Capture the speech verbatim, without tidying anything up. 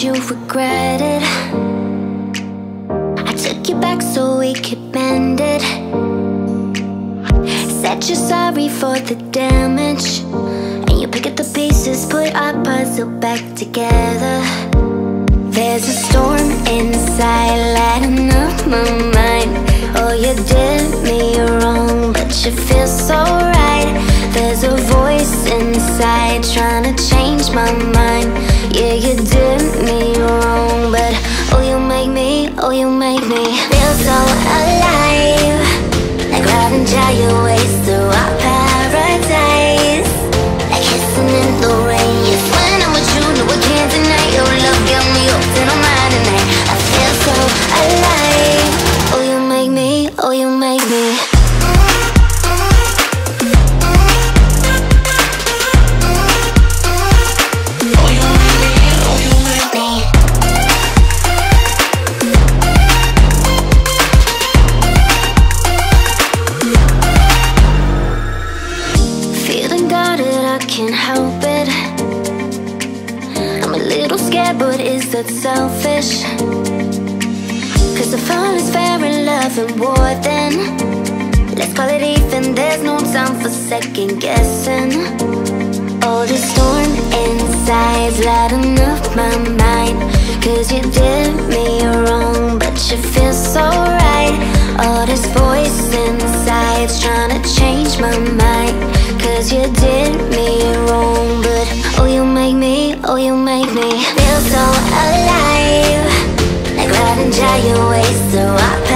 you regret it. I took you back so we could mend it. Said you're sorry for the damage, and you pick up the pieces, put our puzzle back together. There's a storm inside, lighting up my mind. Oh, you did me wrong, but you feel so right. There's a voice inside trying to change my mind. Yeah, you did me wrong, but oh, you make me, oh, you make me feel so alive. Like riding giant waves through our paradise. Like kissing in the rain. Yes, when I'm with you, no, I can't deny your love. Got me hooked and I'm mine tonight. I feel so alive. Oh, you make me, oh, you make me. Can't help it. I'm a little scared, but is that selfish? Cause if all is fair in love and war, then let's call it even. There's no time for second guessing. Oh, the storm inside's lighting up my mind. Cause you did me wrong, but you feel so right. Oh, this voice inside's trying to change my mind. Cause you did me wrong, but oh, you make me, oh, you make me feel so alive. Like riding giant waves through our